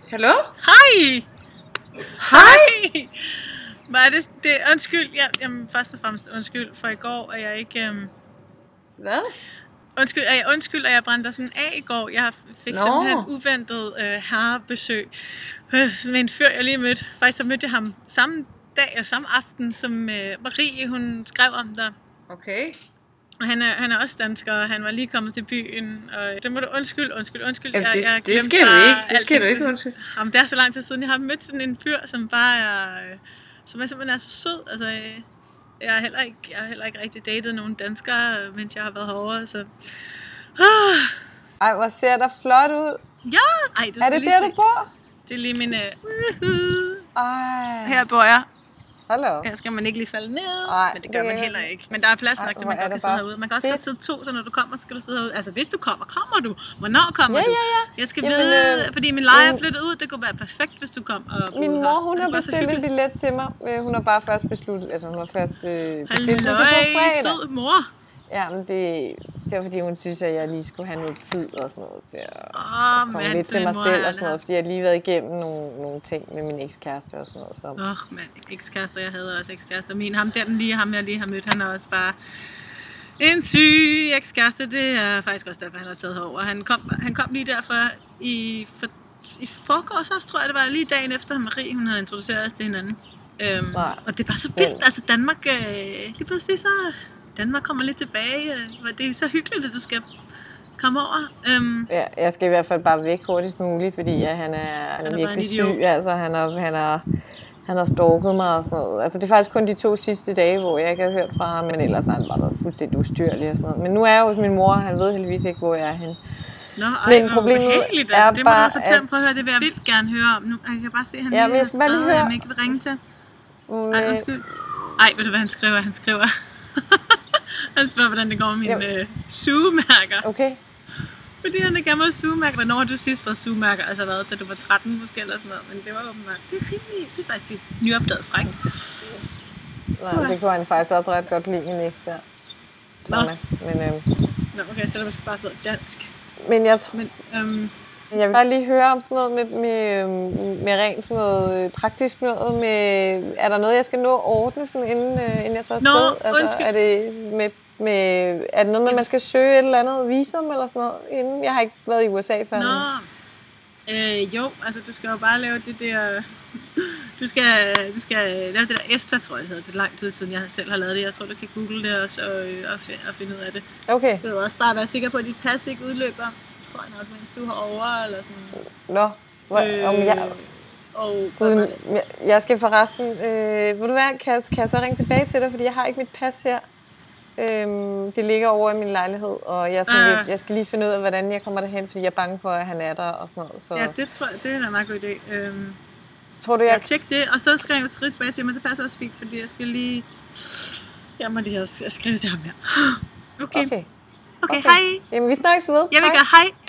Hallo? Hej! Hej! Hvad er det? Undskyld. Jamen, først og fremmest undskyld, for i går er jeg ikke... Hvad? Undskyld, at jeg brændte sådan af i går. Jeg fik simpelthen uventet herrebesøg med en fyr, jeg lige mødte. Faktisk så mødte jeg ham samme dag og samme aften, som Marie, hun skrev om dig. Okay. Og han er også dansker, og han var lige kommet til byen, og det må du undskylde. Jamen, det skal du ikke. Det skal du ikke undskylde. Jamen, det er så lang tid siden, jeg har mødt sådan en fyr, som bare er... som simpelthen er så sød. Altså, jeg har heller ikke rigtig datet nogen danskere, mens jeg har været herovre, så... Ej, hvor ser der flot ud. Ja! Ej, er det der, du bor? Det er lige min... Ej. Her bor jeg. Hallo. Her skal man ikke lige falde ned, Ej, men det gør man heller ikke. Men der er plads nok til, man godt kan sidde herude. Man kan også godt sidde to, så når du kommer, så skal du sidde herude. Altså, hvis du kommer du? Hvornår kommer du? Jeg skal vide, fordi min leje er flyttet ud. Det kunne være perfekt, hvis du kom. Min mor, hun har bestilt en billet til mig. Hun har bare først besluttet, altså hun har først bestilt den til på fredag. Sød mor. Ja, men det var fordi, hun synes, at jeg lige skulle have noget tid og sådan noget til at komme lidt til mig selv og sådan noget. Fordi jeg har lige været igennem nogle ting med min ekskæreste og sådan noget. Så. Mand, ekskærester, jeg havde også ekskærester. Ham jeg lige har mødt, han er også bare en syg ekskæreste. Det er faktisk også derfor, han har taget herover. Han kom lige derfor i forgårs også, tror jeg det var, lige dagen efter Marie, hun havde introduceret os til hinanden. Og det er bare så vildt, altså Danmark, lige pludselig så... Danmark kommer lidt tilbage. Det er så hyggeligt, at du skal komme over. Ja, jeg skal i hvert fald bare væk hurtigst muligt, fordi han er virkelig syg. Altså, han har stalket mig og sådan noget. Altså, det er faktisk kun de 2 sidste dage, hvor jeg ikke har hørt fra ham, men ellers har han bare været fuldstændig ustyrlig og sådan noget. Men nu er jeg hos min mor, og han ved heldigvis ikke, hvor jeg er henne. Men problemet er altså, det må du fortælle. Prøv at høre, det vil jeg vildt gerne høre om. Nu, jeg kan bare se, at han lige har skrevet, at han ikke vil ringe til. Ej, undskyld. Ej, ved du hvad han skriver? Han skriver... Han spørger, hvordan det går med mine sugemærker. Okay. Fordi han er gammel sugemærker. Hvornår har du sidst fået sugemærker? Altså hvad, da du var 13 måske eller sådan noget. Men det var åbenbart. Det er rimelig. Det er faktisk lidt nyopdaget frækt. Nej, det kunne han faktisk også ret godt lide min eks der. Thomas. Nå, okay, så der måske bare sådan noget dansk. Men jeg tror... Jeg vil bare lige høre om sådan noget med rent sådan noget praktisk noget med... Er der noget, jeg skal nå at ordne sådan, inden jeg tager afsted? Altså, er det noget med, at man skal søge et eller andet visum eller sådan noget inden? Jeg har ikke været i USA før. Jo, altså du skal jo bare lave det der... Du skal lave det der ESTA, tror jeg det hedder. Det er lang tid siden, jeg selv har lavet det. Jeg tror, du kan google det også og finde ud af det. Okay. Så skal du også bare være sikker på, at dit pas ikke udløber. Tror jeg nok, mens du har over, eller sådan. Nå, jeg skal forresten... vil du være, kan jeg så ringe tilbage til dig, fordi jeg har ikke mit pas her. Det ligger over i min lejlighed, og jeg skal lige finde ud af, hvordan jeg kommer derhen, fordi jeg er bange for, at han er der og sådan noget. Så. Ja, det tror jeg, det er en meget god idé. Tror du, jeg tjekker det, og så skal jeg skrive tilbage til, men det passer også fint, fordi jeg skal lige... Jeg må lige skrive til ham her. Okay, hej. Jamen, vi snakkes ved. Jeg vil gøre hej.